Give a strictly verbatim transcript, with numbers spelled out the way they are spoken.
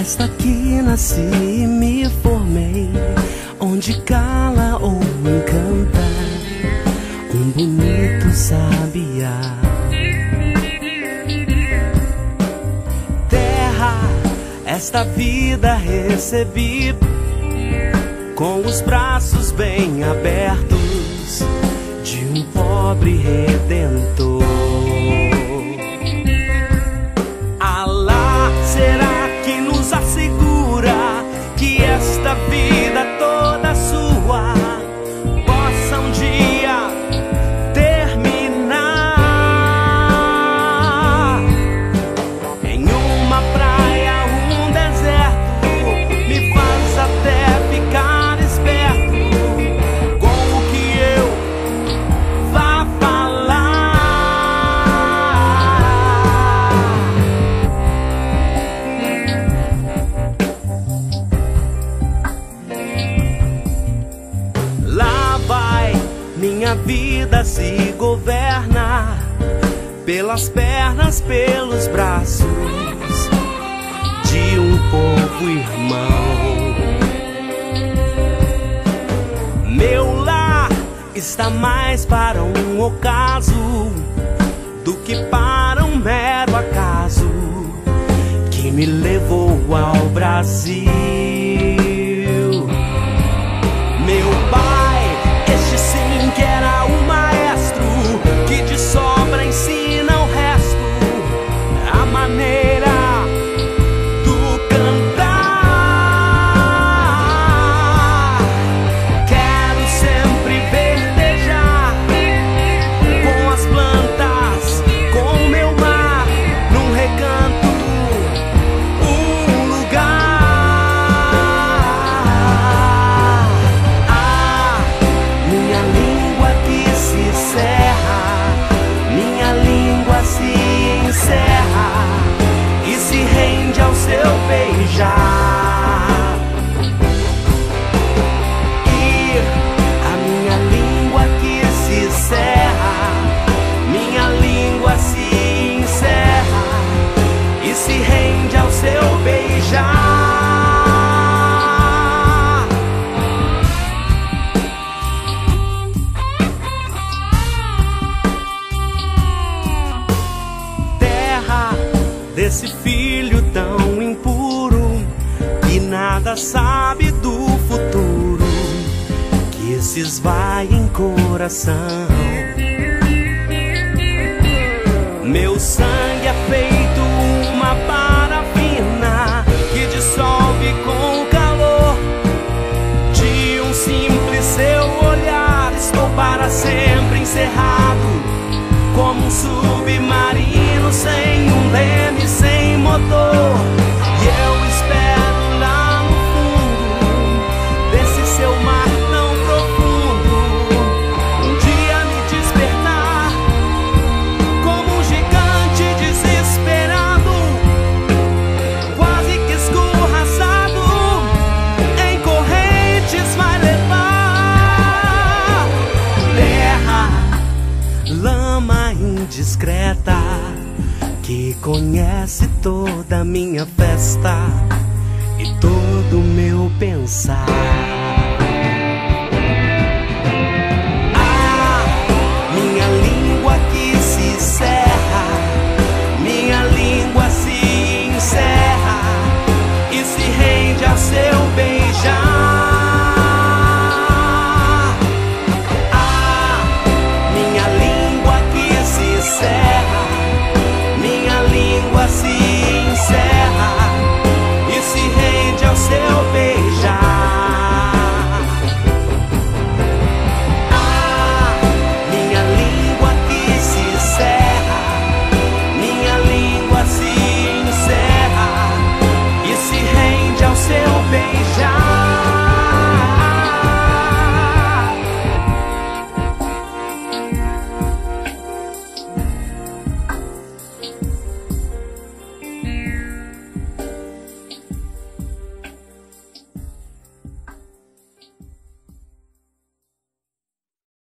floresta que nasci e me formei, onde cala ou encanta um bonito sabiá. Terra, esta vida recebi com os braços bem abertos de um pobre redentor. Alá, será que nos assegura que esta vida toda sua possa um dia terminar em uma praia, um deserto? Me faz até ficar esperto com o que eu vá falar. Lá vai minha vida, se governa pelas pernas, pelos braços de um povo irmão. Meu lar está mais para um ocaso do que para um mero acaso que me levou ao Brasil. Meu pai, este sim que era o maestro, que de sobra ensina o resto, a maneira do cantar. Quero sempre verdejar com as plantas, com o meu mar, num recanto, um lugar. Ah, minha língua que se cerra, minha língua se encerra e se rende ao seu beijar. E a minha língua que se cerra, minha língua se encerra e se rende ao seu beijar. Terra desse filho tão impuro que nada sabe do futuro, que se esvai em coração. Meu sangue é feito uma parafina que dissolve com o calor de um simples seu olhar. Estou para sempre encerrado como um submarino sem um leme, sem motor. E eu espero lá no fundo desse seu mar tão profundo um dia me despertar como um gigante desesperado, quase que escorraçado em correntes vai levar. Terra, lama indiscreta que conhece toda a minha festa e todo o meu pensar.